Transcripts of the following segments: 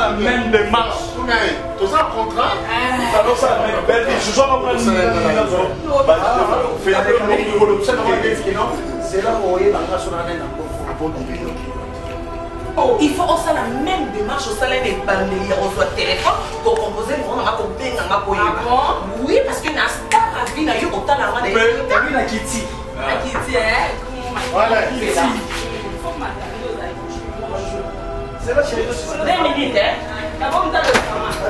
la même démarche. Tout ça contrat. Alors ça, belle vie, je dois reprendre une il faut aussi la même démarche au salaire des bandits. On soit téléphone pour composer le monde. Oui, parce que la star a vu au temps la main des Kitty. Voilà. C'est la chérie. 2 minutes, hein? D'abord, on t'a le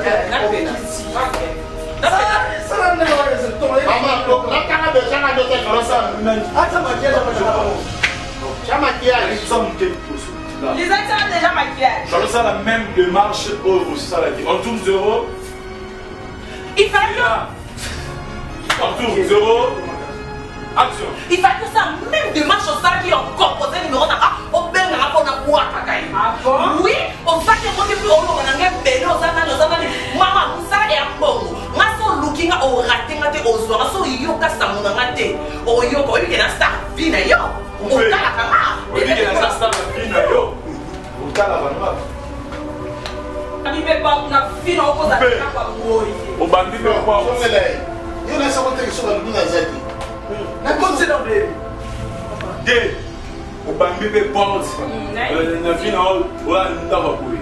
les acteurs ont déjà maquillage. Alors ça la même démarche au ça l'a dit. On tourne 0. Il fallait que On tourne 0. Action. il fallait que ça même démarche au salaire qui ont composé numéro d'argent au ben n'a pas quoi kakaï. Ah bon? Oui, on va te montrer plus haut on a un bébé aux années maman ça est un bon. Moi so looking au raté ngate au soir so yoka samuna ngate. O yoko il est dans sa vie na yo. On t'a la kama. On dit que la star la vie na yo. On t'a la vanna. Ami be pas na fino ko za ka boy. Au bandit de quoi? Il y a ça qui sont dans le Zati. Na comme c'est dans le D. Au bandit de porte. Na vie na o la nda va boy.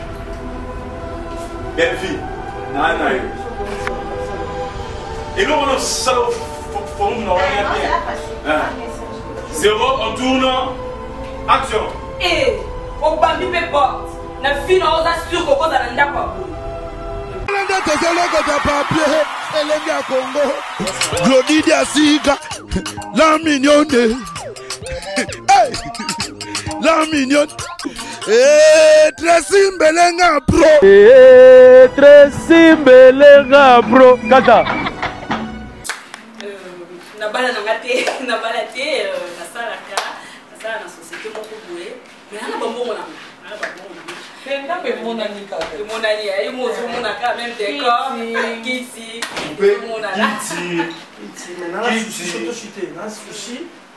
Belle vie. Na na. Et nous on a ça pour nous rien. 0, on tourne. Action. Eh, au bambi pe porte. Na fino on a sûr ko za nda pa boy. Glody Diasiga, la mignonne, la mignonne, Tracy Mbelenga Pro, Tracy Mbelenga Pro, Kata. Na bala na ngate, na bala te, na sala ka, na sala na société moko boye. Mais ana bambo mona, ana bambo mona. Penda pe monani ka. Monani ayi mo zo mona ka même décor, kiti, mona là. Kiti, maintenant sushi surtout chuté, na sushi.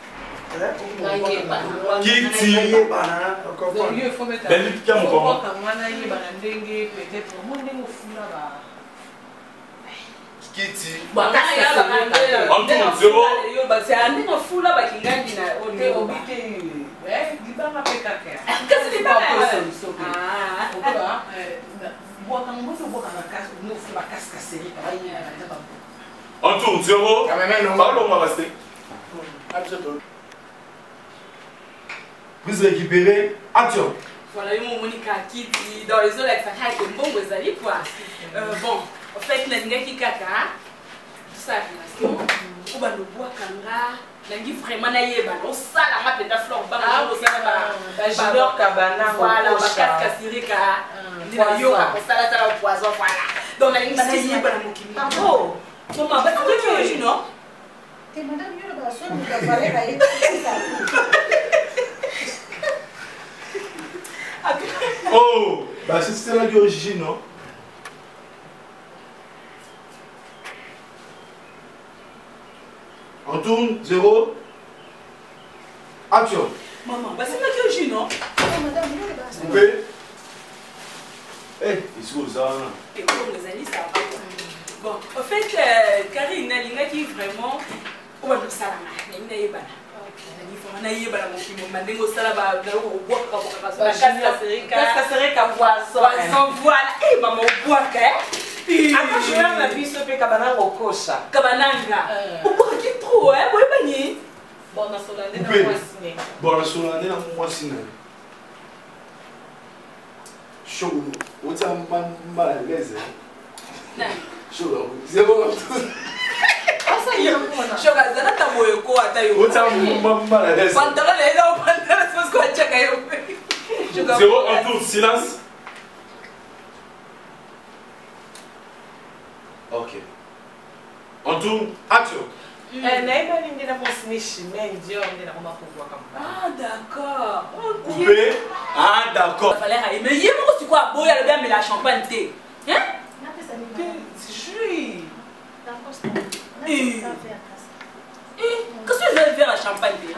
Kitty. Encore fois. Il faut mettre. Belle vie qui a mon comment? Peut-être au monde mo fula ba. Kitty. On tourne 0. C'est un nez fou là qui gagne na hôtel obité. Ouais, il va pas péter. Qu'est-ce que c'est pas possible? Ah, bois quand moi je bois quand la casse, nous fait la casse cassée On tourne 0. Parlons, on va rester. Prise récupérée. Action. Voilà, il m'a Monica qui dans les autres avec sa haie comme bon vous allez quoi. Bon, en fait la ngai qui kaka. Tout ça relation. Ou ba no bois kanga. Nangi vraiment na yeba. On ça la map de fleur ba no ça ba. Junior Cabana. Voilà, ba casque sirika. Ndina yo ka ça la poison voilà. Donc la ngi na yeba na mokimi. Oh. Maman, ba tu veux non? T'es madame yo ba so ni ka parler ba yi. Oh, bah c'est là d'origine, non? On tourne 0. Action. Maman, bah c'est là d'origine, non? Madame yo ba so. Coupé. Eh, il se pose ça. Et comme les amis, ça va. Bon, en fait, Karine, Nalinga qui vraiment. On va nous salama. Nalinga yebana. On a eu la motivation, on a eu la voilà. Eh, maman, bois, hein? Après, je vais la vie sur le cabana au cocha. Cabananga. On boit qui trop, hein? Vous voyez, bon, on a solennel dans Coupé. moi signé. Bon, la solennelle dans moi signé. Chaud. On t'a mal à l'aise. Chaud. 0. Shogazana tamoyo ko atayo. On t'a mal à l'aise. Pantala le da pantala parce que chaka yo. 0, on tourne, silence. Ok. On tourne, action. Naïba n'indi na mon chemin, Dieu, on est là, on va pouvoir comme ça. Ah, d'accord. Coupé. Ah, d'accord. Fallait aller. Mais hier, moi, tu quoi? Boy, elle a bien mis la champagne thé. Hein? C'est joli. Qu'est-ce que je vais faire à champagne thé?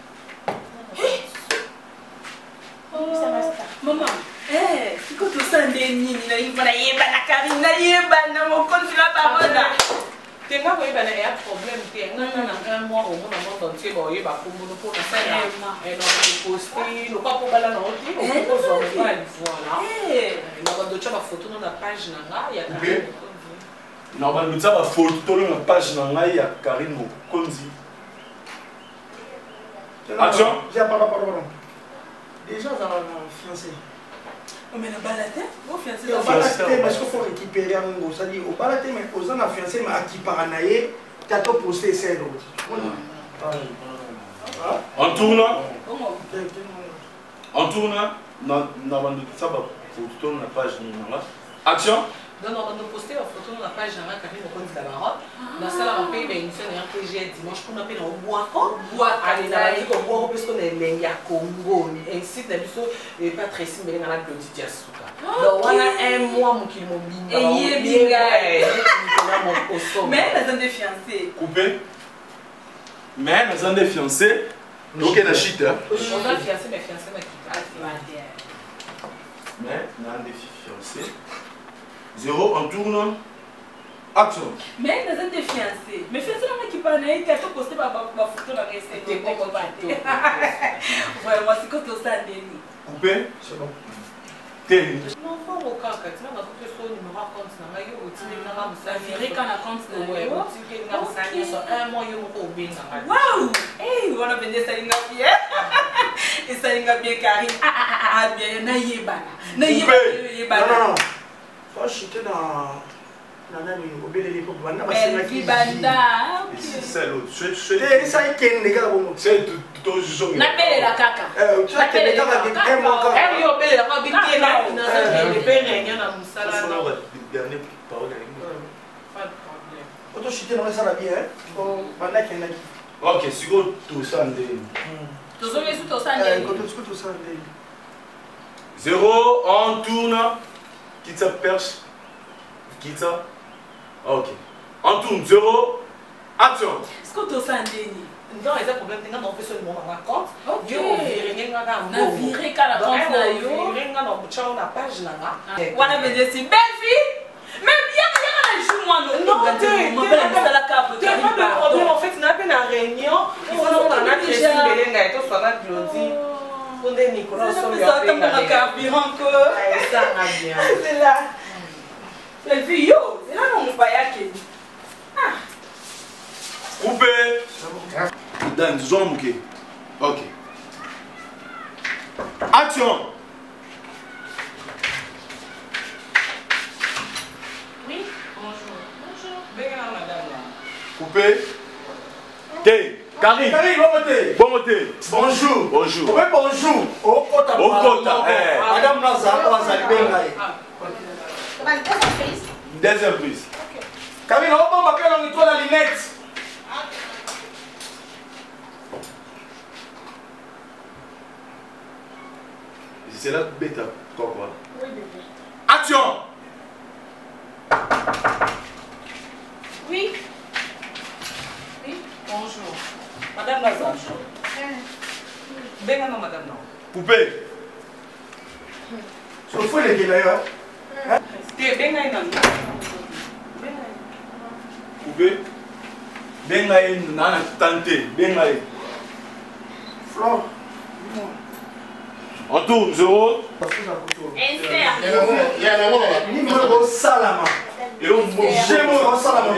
Maman, c'est quoi tout ça? nini na yeba na Karine na yeba na mokonzi la parole. Tenga ko yeba na ya problème te nga na un mois au moins dans monde entier ba yeba ko mbono ko na ça et non poster no pas pour bala na oti ko zo ba il voilà na ba do chaba photo na page na nga ya Karine na ba do chaba photo na page na nga ya Karine Mokonzi. Action. Pardon. Déjà dans la fiancée. Mais la balade, vous fiancé au balade parce qu'il faut récupérer un gros, ça dit au balade mais aux ans la fiancée mais à qui paranaïe, tu as tout posté c'est l'autre. En tournant. En tournant, na bande ça va photo na page na. Action. Non, on va poster une photo dans la page de Karine Mokonzi la Barotte. Dans ça, on paye une émission de RTG dimanche pour nous payer au bois. Allez, dans la vie, au bois, parce qu'on est les Congo. Ainsi, on n'est pas très simple, mais on a Claudie Diasuka. Donc, on a un mois qui m'a mis. Et il est bien. Mais nous sommes des fiancés. Coupé. Mais nous sommes des fiancés. Donc, il y a la chute. On a fiancé, mais fiancé, mais qui mais nous sommes des fiancés. 0 en tournant. Action. Mais nous sommes des fiancés. Mais fiancés, on a qui parle, il y a tout posté par ma photo dans les c'était pas comme vraiment, c'est quand on s'en est. Coupé. C'est bon. T'es. Non, pas au cas, quand tu m'as fait son numéro à compte, on a eu au petit numéro à ça virait quand la compte de ouais, au petit numéro à 5 sur un mois, il y a au bien. Waouh! Hey, on a venu Salinga bien. Et Salinga bien Karine. Ah, bien, na yeba. Na yeba. Non. Toi, j'étais dans la au Bélé pour Banda. Banda. C'est l'autre. C'est ça qui est les gars. C'est tout juste. Na belle la caca. Tu as que les gars qui aiment encore. Elle est au Bélé, la vie qui est là. Le père est là dans Moussala. Dernière parole. Pas de problème. Auto j'étais dans ça la bien. Banda qui est là. Ok, c'est quoi tout ça? Tout ça, mais tout ça, tout ça. 0 en tourne. Quitte sa perche. Quitte ça. Ok. En tourne 0. Action. Est-ce que tout ça est déni? Non, il y a un problème. On fait seulement dans la compte. Ok. On viré quand on viré quand la compte là. On viré quand on a page là. On a dit belle fille. Mais bien, il joue moi non. Non, tu n'as pas de problème. En fait, tu n'as pas de réunion. Il faut qu'on a Christine Belenga et tout ça, Claudie. On est Nicolas, on est ça, comme un carburant que. Ça va bien. C'est là. Belle fille, yo, c'est là mon payake. Coupé. Dan, zone bouquet. Ok. Action. Oui, bonjour. Bonjour. Bien, madame. Coupé. T. Karine. Bon côté. Bonjour. Bonjour. Oui, bonjour. Au Kota. Madame Nazar, Deuxième prise. Karine, on va m'appeler en étoile la lunette. C'est là bêta. Quoi? Oui, bébé. Action. Oui. Oui, bonjour. Madame Lazare. Bien, non, madame, non. Coupé. Sur le fou, les gars, d'ailleurs. Tu es bien, non. Coupé. Bengaï, nana tenté. Bengaï. Flore. En tourne 0. Il y a un moment là. Il faut le salama. Et on mange. J'ai mon salama.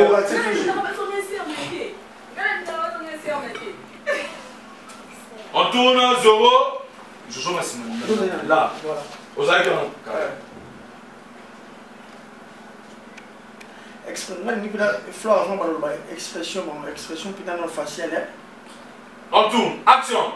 En tourne 0. Je suis là. Voilà. Aux acteurs. Expression faciale. En tourne. Action.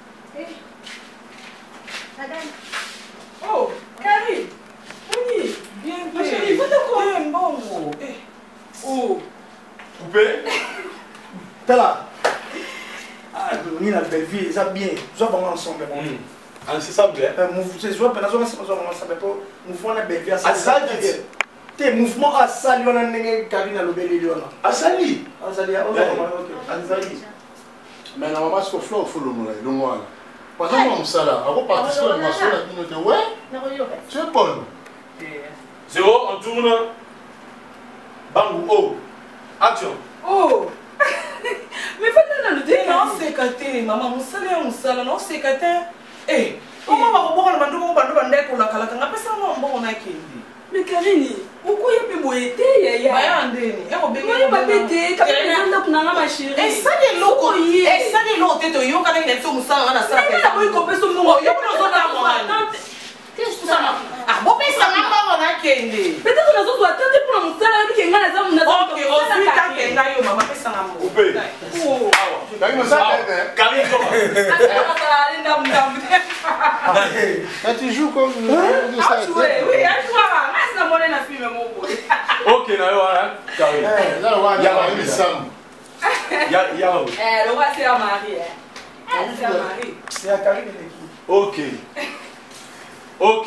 Madame. Oh, Karine. Oui. Bien, Ma chérie, vous êtes quoi? bien, bon. Oh. Coupé. T'es là. Ah, on est la belle vie, ça bien. Nous sommes ensemble. Ah, c'est ça, bien. C'est soit pendant que nous sommes ensemble, nous faisons la belle vie. Ah, ça, tes mouvements à saluer, on a une cabine à l'obéli. Asali. Asali, Asali. Mais la maman, c'est que Flore, il faut le mourir. Le moi. Pendant que ça là, avant de participer à la nation, la communauté, ouais, tu es Paul. 0, on tourne. Bangou, oh. Action. Oh. Mais faut nous dire. Non, c'est caté, maman, moussala, non, c'est caté. Eh, comment on va reprendre le bandou pour la calacanga? Parce que on a qui. Mais Karine, pourquoi il y a plus boité, yaya? Il va péter, quand on a ma chérie. Et ça, les locaux, et ça, les locaux, tu y a quand même des choses moussala, on a ça. Mais il a pas son nom. Il y a pas de qu'est-ce que ça m'a ah, bon, mais ça m'a pas on a qu'elle. Peut-être que nous autres attendez pour nous ça là qui ngana za mna. OK, aussi tant que nga yo maman pesa ngamo. Coupé. Oh. Nani mo ça Karine comment? Quand tu joues comme ça. Oui, à toi. Mas na mona na film mo boy. OK, na yo hein. Karine. Là on va y Sam. Ya. Le roi c'est à Marie. C'est à Marie. C'est à Karine et qui? OK. OK.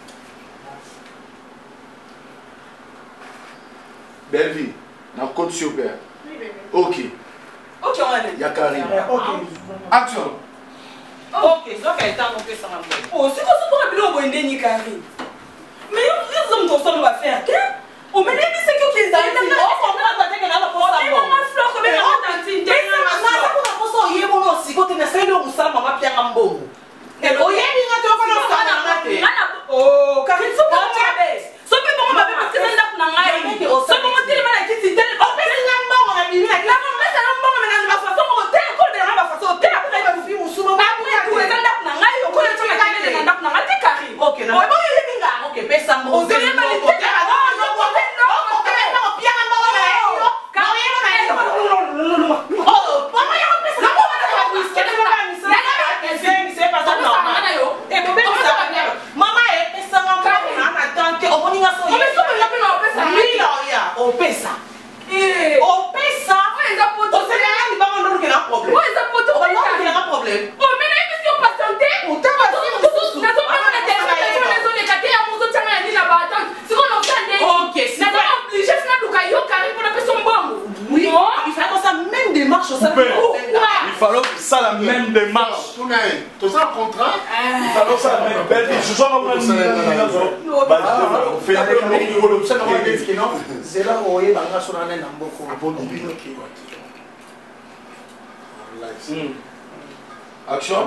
Belle vie. On compte sur père. OK. OK, on va. Il y a Karine. OK. Action. OK, donc elle t'a monté ça ngamo. Oh, c'est quoi ce pour abilo boy ndeni Karine? Mais ils ont ton son va faire que on me dit c'est que qui ça on comprend pas que là la pose ça. Maman fleur comme elle a tantine. Mais ça pour la pose yé bono si côté na selo musala mama pia ngambongo. Et oyebi nga to ko na sana. Oh, Karine, so pas mabe. So pe bon mabe parce que ça n'a pas ngai. So bon tele mana kiti tele. O pe na mbongo na bibi na La maman ça n'a pas mais na façon au tel ko de na façon tel après ba fi musuma ba après tout ça n'a pas ngai ko le to na kele na pas ngai Karine. OK na. Oh bon yebi nga. OK pesa mo. O tele mana kiti. Il fallait ça la même démarche. Tout ça contrat. Il fallait ça la même. Belle vie. Je suis en train de Action.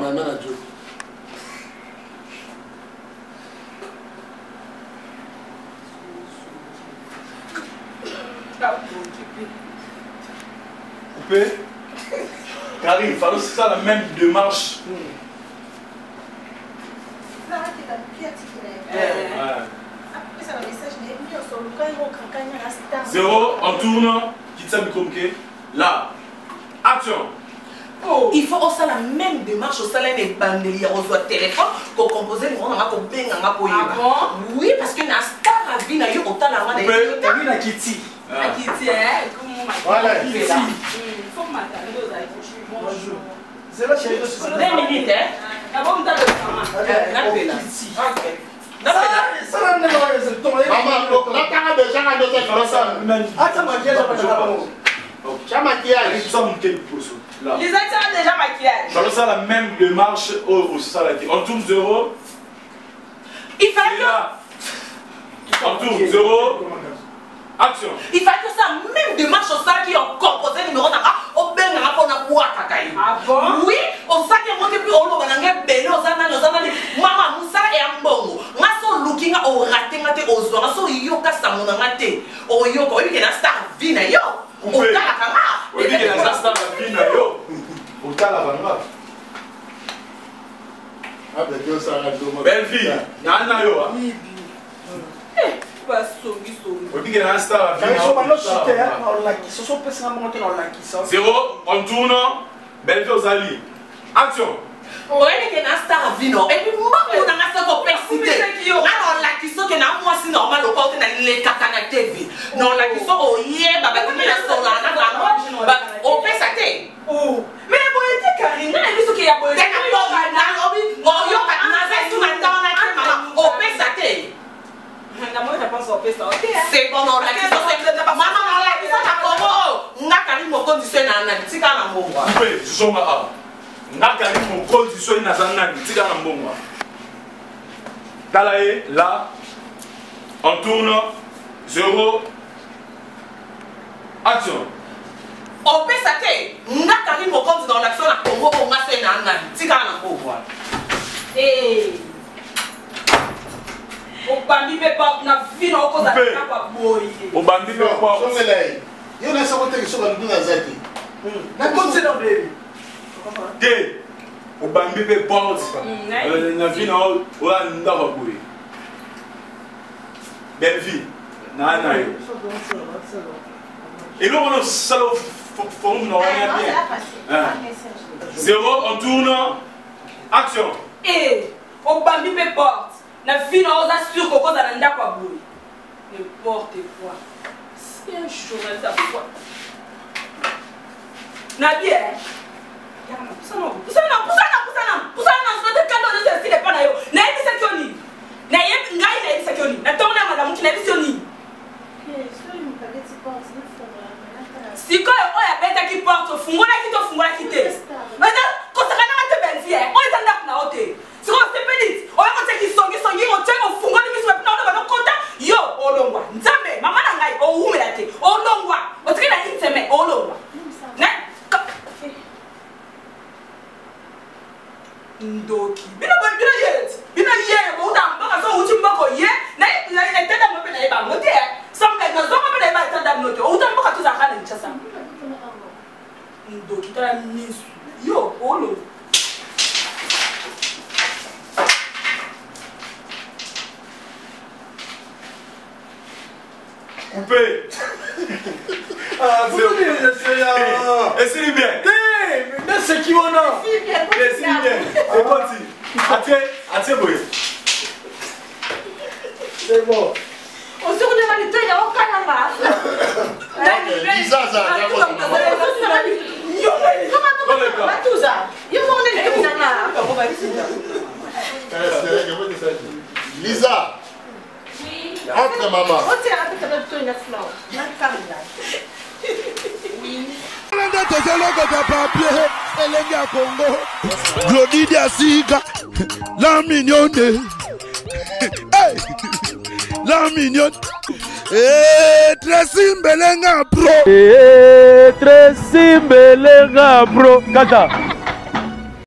Coupé. Karine, il fallait ça la même démarche. Zéro, on tourne. Quitte ça, Bikomke. Là. Action. Oh. Il faut aussi la même démarche au salaire des bandeliers, on reçoit téléphone, qu'on compose les gens, qu'on baigne, qu'on Ah bon? Oui, parce que na star à vie, na yo autant la main des Karine a Kitty. À Kitty, hein? Comment Voilà, Kitty. Kitty. Faut m'attendre aux aïeux. Bonjour. C'est là chérie, c'est ça. 20 minutes, hein? D'abord, on t'a le Kitty. Ok. Ça là, n'est pas c'est ton. Maman, là t'as déjà un autre ça. Attends, maquillage après ça. Tu as maquillage. Ça, mon quel pousseau. Là. Les acteurs ont déjà maquillage. Il fallait ça la même démarche au saladier. On tourne 0. Il fallait Là. On tourne 0. Action. Il fallait que ça même démarche au salaire qui ont composé numéro d'un au ben n'a pas na boîte à caillou. Ah bon? Oui, au salaire qui a monté plus au lot bananga belé au zana maman musa et ambongo. Ngaso looking au raté ngate au zo ngaso yoka samona ngate. O yoka oui que na star vina yo. O kala kama. On dit que la star la vie na yo. Au tala banga. Ah ben tu ça radio. Belle vie. Na yo. Pas sauver. On dit que la star la vie na yo. 0, on tourne. Belle vie aux alliés. Action. Ouais, que na star vino. Et puis moi on a ça pour persiter. Alors la qui sont que na moi c'est normal au côté na les kakana TV. Non la qui sont au hier baba tu mets la sola na ba on fait ça té. Oh. Mais la bonne Karine, elle dit qu'il y a bonne. On yo ka na ça tout maintenant na maman. On fait ça té. Moi je pense au pesa. C'est bon on la qui sont c'est maman la qui sont na Congo. Nga kali mo condition na tika na mbongo. Coupé, je suis là. Nakali mon condition na zanna tika na mbongo. Talaye là. On tourne. 0. Action. On peut s'attendre. On a carré mon compte dans l'action à Congo. On a fait un an. C'est quand on a voir. Eh. On bambi pe porte na vie na okoza na pa boy. On bambi pe porte. Yo na sa côté que sur la nduna zati. Na compte dans bébé. Té. On bambi pe porte. Na vie na o la ndaba boy. Belle vie. Na na yo. Et là on a salo forme na bien. 0 on tourne. Action. Eh. On bambi pe porte. Na vie na oza sur koko za nda kwa boy. N'importe quoi. C'est un journaliste à quoi. Na bien. Poussana, c'est notre cadeau de ce style pas na yo. Na yebi sekioni. Na yebi ngai na yebi sekioni. Na tona madame qui na yebi sekioni. Siko yo ya beta ki porte fungola ki te. Maintenant, quand ça na te belle vie, on est en na hote. Si on se pédite, on va compter qui songi, on tient au fungola ni bisou na on va compter. Yo, olongwa. Nzambe, mama na ngai o humela te. Olongwa. O tiki na inteme olongwa. Na Ndoki. Bina yet. Bo da mbaka so uti mbako ye. Na tenda mo pe na eba mote. Some like no so mo pe na eba tenda mote. O uta mbaka to za kana nchasa. Ndoki tara misu. Yo, olo. Coupé. Ah, vous c'est là. Et c'est bien. Mais c'est qui on a? C'est bien. C'est parti. Attends, boy. C'est bon. On se retrouve dans le temps, il y a aucun Lisa, ça, Lisa, entre maman. Glody Diasika, la mignonne. Hey, la mignonne. Tracy Mbelenga bro. Tracy Mbelenga bro. Kata.